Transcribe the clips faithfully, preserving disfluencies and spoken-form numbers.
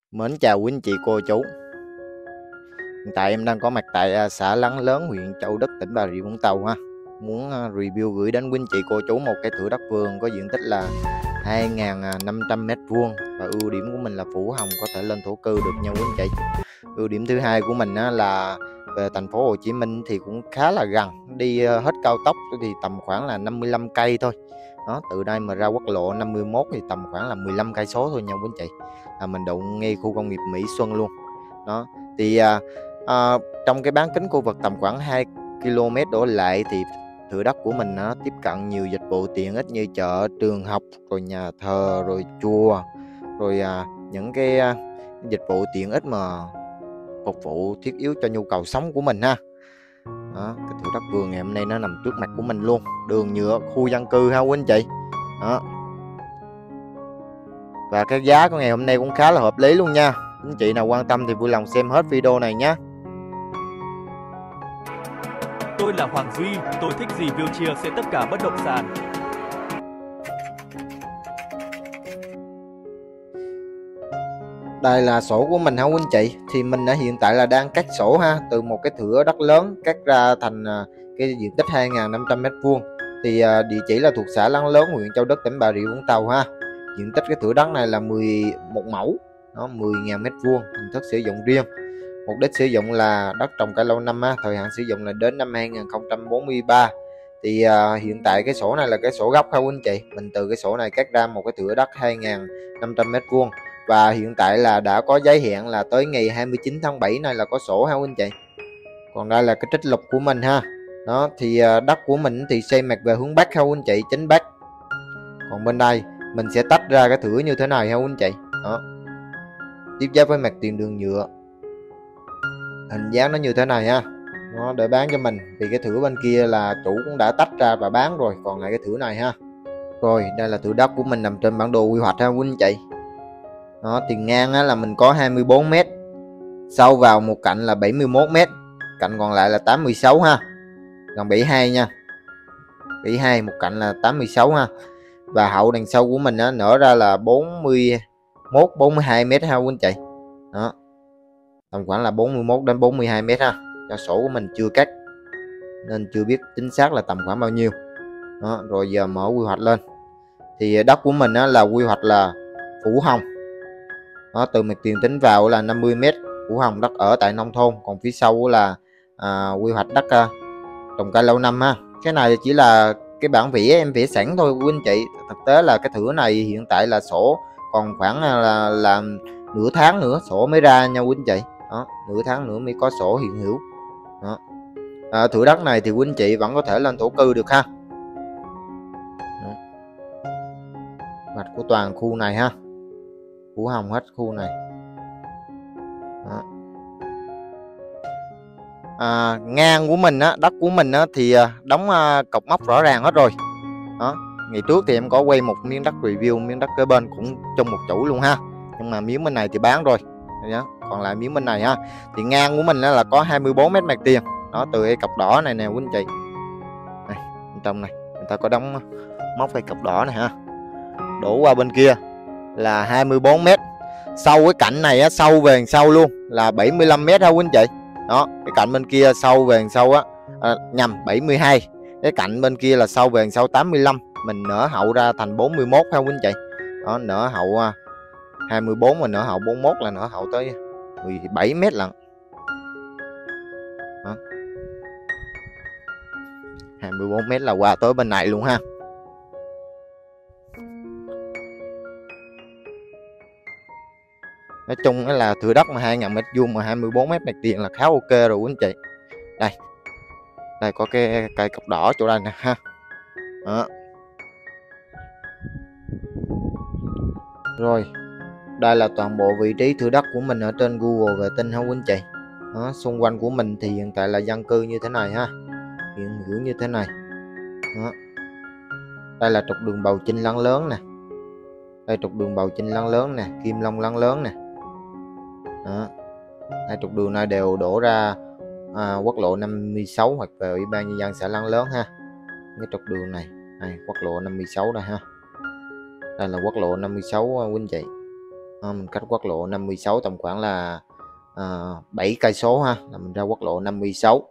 Mến chào quý anh chị cô chú. Hiện tại em đang có mặt tại à, xã Lăng Lớn, huyện Châu Đức, tỉnh Bà Rịa Vũng Tàu ha. Muốn à, review gửi đến quý anh chị cô chú một cái thửa đất vườn có diện tích là hai nghìn năm trăm mét vuông và ưu điểm của mình là phủ hồng, có thể lên thổ cư được nha quý anh chị. Ưu điểm thứ hai của mình á, là về thành phố Hồ Chí Minh thì cũng khá là gần, đi à, hết cao tốc thì tầm khoảng là năm mươi lăm cây thôi. Đó, từ đây mà ra quốc lộ năm mươi mốt thì tầm khoảng là mười lăm cây số thôi nha quý anh chị. Là mình đụng ngay khu công nghiệp Mỹ Xuân luôn. Đó, thì à, à, trong cái bán kính khu vực tầm khoảng hai ki lô mét đổ lại thì thửa đất của mình nó tiếp cận nhiều dịch vụ tiện ích như chợ, trường học, rồi nhà thờ, rồi chùa, rồi à, những cái à, dịch vụ tiện ích mà phục vụ thiết yếu cho nhu cầu sống của mình ha. Đó, cái thửa đất vườn ngày hôm nay nó nằm trước mặt của mình luôn, đường nhựa, khu dân cư ha quý anh chị. Đó, và cái giá của ngày hôm nay cũng khá là hợp lý luôn nha. Anh chị nào quan tâm thì vui lòng xem hết video này nhé. Tôi là Hoàng Duy, tôi thích review chia sẻ tất cả bất động sản. Đây là sổ của mình ha quý anh chị. Thì mình đã hiện tại là đang cắt sổ ha, từ một cái thửa đất lớn cắt ra thành cái diện tích hai nghìn năm trăm mét vuông. Thì địa chỉ là thuộc xã Lăng Lớn, huyện Châu Đức, tỉnh Bà Rịa Vũng Tàu ha. Diện tích cái thửa đất này là mười một mẫu, nó mười nghìn mét vuông, hình thức sử dụng riêng. Mục đích sử dụng là đất trồng cây lâu năm á, thời hạn sử dụng là đến năm hai nghìn không trăm bốn mươi ba. Thì uh, hiện tại cái sổ này là cái sổ gốc ha quý anh chị. Mình từ cái sổ này cắt ra một cái thửa đất hai nghìn năm trăm mét vuông và hiện tại là đã có giấy hẹn là tới ngày hai mươi chín tháng bảy này là có sổ ha quý anh chị. Còn đây là cái trích lục của mình ha. Đó, thì uh, đất của mình thì xây mặt về hướng bắc ha quý anh chị, chính bắc. Còn bên đây mình sẽ tách ra cái thửa như thế này ha quý anh chị. Đó, tiếp giáp với mặt tiền đường nhựa, hình dáng nó như thế này ha. Nó để bán cho mình, vì cái thửa bên kia là chủ cũng đã tách ra và bán rồi, còn lại cái thửa này ha. Rồi đây là thửa đất của mình nằm trên bản đồ quy hoạch ha quý anh chị. Đó, tiền ngang á, là mình có hai mươi bốn mét, sâu vào một cạnh là bảy mươi mốt mét, cạnh còn lại là tám mươi sáu ha, gần bảy mươi hai nha, bảy mươi hai, một cạnh là tám mươi sáu ha. Và hậu đằng sau của mình á, nở ra là bốn mươi mốt bốn mươi hai mét ha quý anh chị. Đó, tầm khoảng là bốn mươi mốt đến bốn mươi hai mét ha. Do sổ của mình chưa cắt nên chưa biết chính xác là tầm khoảng bao nhiêu. Đó, rồi giờ mở quy hoạch lên thì đất của mình á, là quy hoạch là phủ hồng. Đó, từ mặt tiền tính vào là năm mươi mét, phủ hồng đất ở tại nông thôn. Còn phía sau là à, quy hoạch đất à, trồng cây lâu năm ha. Cái này chỉ là cái bản vẽ em vẽ sẵn thôi quý anh chị. Thực tế là cái thửa này hiện tại là sổ còn khoảng là, là nửa tháng nữa sổ mới ra nha quý anh chị. Đó, nửa tháng nữa mới có sổ hiện hữu. Đó, à, thửa đất này thì quý anh chị vẫn có thể lên thổ cư được ha. Đó, mặt của toàn khu này ha, phủ hồng hết khu này. Đó. À, ngang của mình á, đất của mình á, thì đóng à, cọc mốc rõ ràng hết rồi. Đó, ngày trước thì em có quay một miếng đất review miếng đất kế bên cũng chung một chủ luôn ha, nhưng mà miếng bên này thì bán rồi. Đó, còn lại miếng bên này ha, thì ngang của mình là có hai mươi bốn mét mặt tiền. Đó, từ cái cọc đỏ này nè quý anh chị, này, bên trong này người ta có đóng móc cái cọc đỏ này ha, đổ qua bên kia là hai mươi bốn mét. Sau cái cạnh này á, sâu về sau luôn là bảy mươi lăm mét ha quý anh chị. Đó, cái cạnh bên kia sâu về sau á, à, nhầm bảy mươi hai, cái cạnh bên kia là sâu về sau tám mươi lăm, mình nở hậu ra thành bốn mươi mốt ha quý anh chị. Đó, nở hậu hai mươi bốn mà nở hậu bốn mươi mốt là nở hậu tới mười bảy mét lận. Đó, hai mươi bốn mét là qua tới bên này luôn ha. Nói chung là thửa đất mà hai nghìn mét vuông mà hai mươi bốn mét mặt tiền là khá ok rồi quý anh chị. Đây, đây có cái cây cọc đỏ chỗ đây nè ha. Đó. Rồi đây là toàn bộ vị trí thửa đất của mình ở trên Google vệ tinh ha quý anh chị. Đó, xung quanh của mình thì hiện tại là dân cư như thế này ha, hiện hữu như thế này. Đó, đây là trục đường Bầu Trinh Lăng Lớn nè, đây trục đường Bầu Trinh Lăng Lớn nè, Kim Long Lăng Lớn nè. Đó, hai trục đường này đều đổ ra à, quốc lộ năm mươi sáu hoặc về ủy ban nhân dân xã Lăng Lớn ha. Cái trục đường này, này quốc lộ năm mươi sáu đây ha, đây là quốc lộ năm mươi sáu quý anh chị. Đó, mình cách quốc lộ năm mươi sáu tầm khoảng là à, bảy cây số ha, là mình ra quốc lộ năm mươi sáu.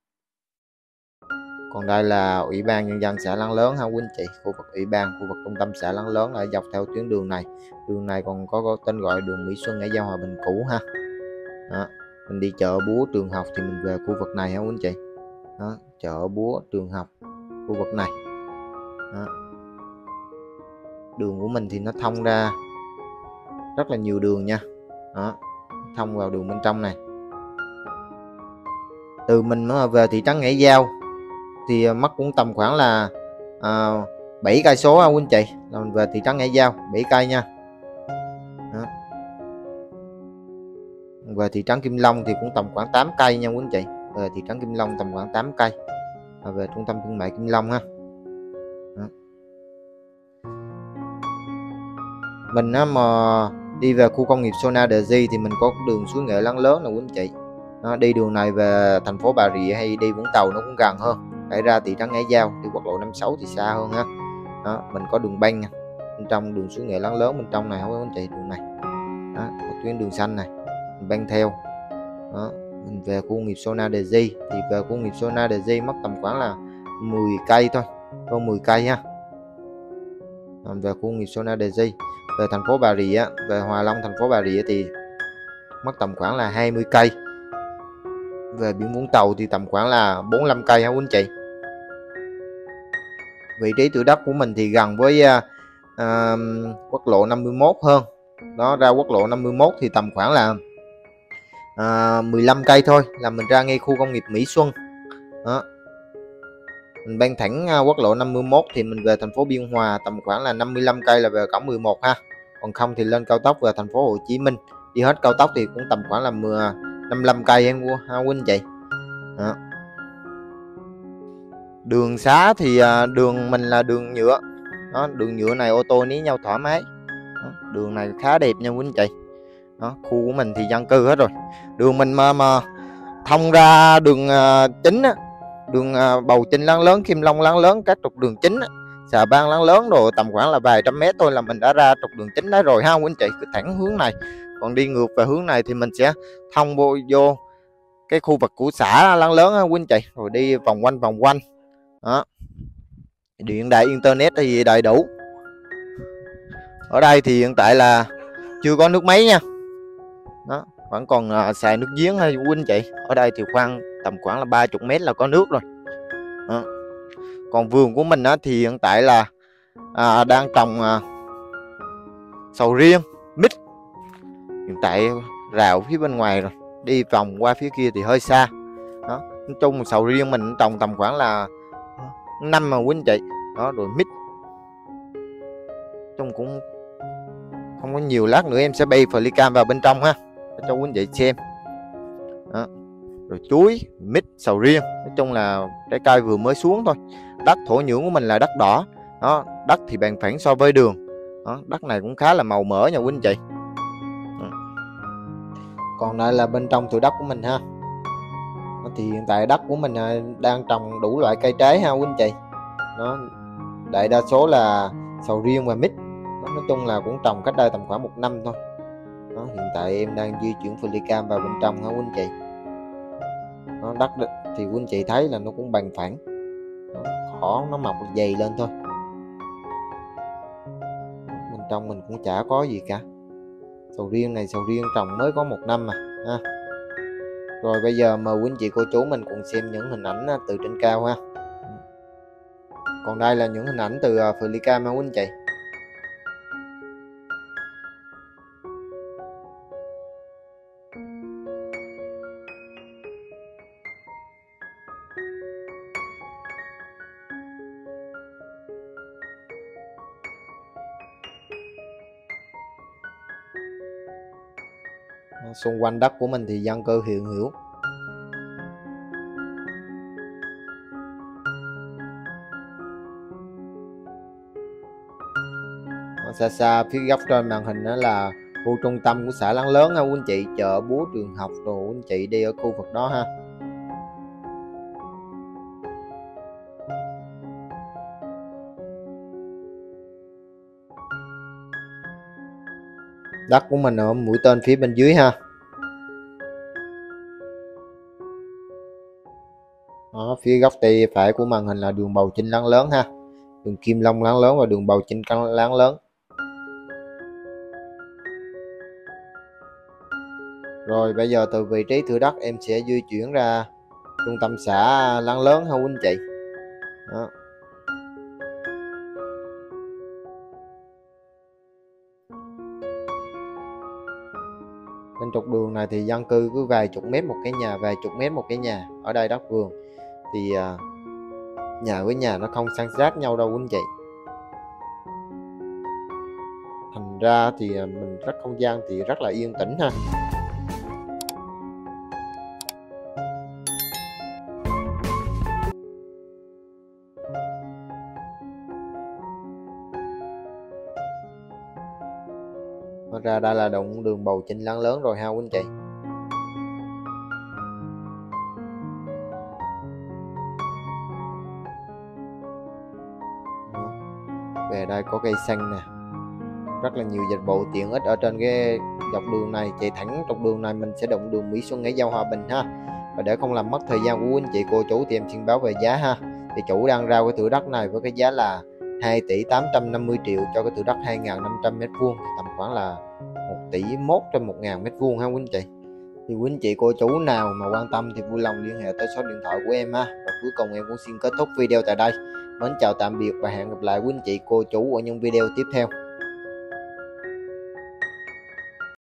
Còn đây là Ủy ban Nhân dân xã Láng Lớn ha quý anh chị. Khu vực Ủy ban, khu vực trung tâm xã Láng Lớn là dọc theo tuyến đường này. Đường này còn có, có tên gọi đường Mỹ Xuân, Ngãi Giao, Hòa Bình cũ ha. Đó. Mình đi chợ búa trường học thì mình về khu vực này ha quý anh chị. Đó. Chợ búa trường học, khu vực này. Đó. Đường của mình thì nó thông ra rất là nhiều đường nha. Đó. Thông vào đường bên trong này. Từ mình về thị trấn Ngãi Giao thì mất cũng tầm khoảng là à, bảy cây số ha quý anh chị, là mình về thị trấn Ngãi Giao bảy cây nha. Đó. Về thị trấn Kim Long thì cũng tầm khoảng tám cây nha quý anh chị. Về thị trấn Kim Long tầm khoảng tám cây, và về trung tâm thương mại Kim Long ha. Đó. Mình á, mà đi về khu công nghiệp Sonaderi thì mình có đường Suối Nghệ Láng Lớn là quý anh chị. Đó, đi đường này về thành phố Bà Rịa hay đi Vũng Tàu nó cũng gần hơn. Phải ra thị trấn Ngãi Giao, đi quốc lộ năm mươi sáu thì xa hơn ha. Đó, mình có đường băng nha. Bên trong đường Suối Nghệ Láng Lớn bên trong này không có anh chị, đường này. Đó, có tuyến đường xanh này, mình băng theo. Đó, mình về khu công nghiệp Sonaderi thì về khu công nghiệp Sonaderi mất tầm khoảng là mười cây thôi, hơn mười cây ha. Mình về khu công nghiệp Sonaderi. Về thành phố Bà Rịa, về Hòa Long thành phố Bà Rịa thì mất tầm khoảng là hai mươi cây. Về biển Vũng Tàu thì tầm khoảng là bốn mươi lăm cây hả quý anh chị. Vị trí thửa đất của mình thì gần với uh, uh, quốc lộ năm mươi mốt hơn. Đó, ra quốc lộ năm mươi mốt thì tầm khoảng là uh, mười lăm cây thôi là mình ra ngay khu công nghiệp Mỹ Xuân. Đó. Mình ban thẳng uh, quốc lộ năm mươi mốt thì mình về thành phố Biên Hòa tầm khoảng là năm mươi lăm cây là về cổng mười một ha. Còn không thì lên cao tốc về thành phố Hồ Chí Minh, đi hết cao tốc thì cũng tầm khoảng là năm mươi lăm cây em ha quý anh chị. Đó. Đường xá thì uh, đường mình là đường nhựa. Đó, đường nhựa này ô tô ní nhau thoải mái. Đó, đường này khá đẹp nha quý anh chị. Đó, khu của mình thì dân cư hết rồi. Đường mình mà, mà thông ra đường uh, chính á, đường uh, Bầu Trinh Láng Lớn, Kim Long Láng Lớn, các trục đường chính á, Xà Bang Láng Lớn rồi tầm khoảng là vài trăm mét thôi là mình đã ra trục đường chính đó rồi ha quý anh chị. Cứ thẳng hướng này. Còn đi ngược về hướng này thì mình sẽ thông vô vô cái khu vực của xã Láng Lớn ha quý anh chị, rồi đi vòng quanh vòng quanh. Đó. Điện đại internet thì đầy đủ. Ở đây thì hiện tại là chưa có nước máy nha. Đó, vẫn còn uh, xài nước giếng hay quý anh chị. Ở đây thì khoan tầm khoảng là ba mươi mét là có nước rồi. Đó. Còn vườn của mình á, thì hiện tại là à, đang trồng à, sầu riêng mít. Hiện tại rào phía bên ngoài rồi, đi vòng qua phía kia thì hơi xa. Đó, nói chung sầu riêng mình trồng tầm khoảng là năm mà quý anh chị. Đó, rồi mít chung cũng không có nhiều, lát nữa em sẽ bay flycam vào bên trong ha cho quý anh chị xem. Đó. Rồi chuối, mít, sầu riêng, nói chung là trái cây vừa mới xuống thôi. Đất thổ nhưỡng của mình là đất đỏ. Đó, đất thì bằng phẳng so với đường. Đó, đất này cũng khá là màu mỡ nha quý anh chị. Đó. Còn đây là bên trong thửa đất của mình ha. Đó, thì hiện tại đất của mình đang trồng đủ loại cây trái ha quý anh chị. Đó, đại đa số là sầu riêng và mít. Đó, nói chung là cũng trồng cách đây tầm khoảng một năm thôi. Đó, hiện tại em đang di chuyển flycam vào bên trong ha quý anh chị. Nó đất thì quý anh chị thấy là nó cũng bằng phẳng, cỏ nó mọc dày lên thôi. Bên trong mình cũng chả có gì cả. Sầu riêng này sầu riêng trồng mới có một năm mà ha. Rồi bây giờ mời quý anh chị cô chú mình cùng xem những hình ảnh từ trên cao ha. Còn đây là những hình ảnh từ flycam ha quý anh chị. Xung quanh đất của mình thì dân cư hiện hữu. Ở xa xa phía góc trên màn hình đó là khu trung tâm của xã Láng Lớn ha quý anh chị, chợ búa trường học rồi quý anh chị đi ở khu vực đó ha. Đất của mình ở mũi tên phía bên dưới ha. Đó, phía góc tay phải của màn hình là đường bầu chinh láng lớn ha, đường kim long láng lớn và đường bầu chinh láng lớn. Rồi bây giờ từ vị trí thửa đất em sẽ di chuyển ra trung tâm xã láng lớn ha quý anh chị. Đó. Trên trục đường này thì dân cư cứ vài chục mét một cái nhà, vài chục mét một cái nhà. Ở đây đất vườn thì à, nhà với nhà nó không san sát nhau đâu quý anh chị. Thành ra thì mình rất không gian thì rất là yên tĩnh ha. Ra đây là đoạn đường bầu chinh láng lớn rồi ha quý anh chị. Về đây có cây xanh nè, rất là nhiều dịch vụ tiện ích ở trên cái dọc đường này. Chạy thẳng dọc đường này mình sẽ động đường Mỹ Xuân Nghệ Giao Hòa Bình ha. Và để không làm mất thời gian của quý anh chị cô chú thì em xin báo về giá ha. Thì chủ đang ra cái thửa đất này với cái giá là hai tỷ tám trăm năm mươi triệu cho cái thửa đất hai nghìn năm trăm mét vuông, tầm khoảng là một tỷ mốt trên một nghìn mét vuông ha quý anh chị. Thì quý anh chị cô chú nào mà quan tâm thì vui lòng liên hệ tới số điện thoại của em ha. Và cuối cùng em cũng xin kết thúc video tại đây. Mến chào tạm biệt và hẹn gặp lại quý anh chị cô chú ở những video tiếp theo.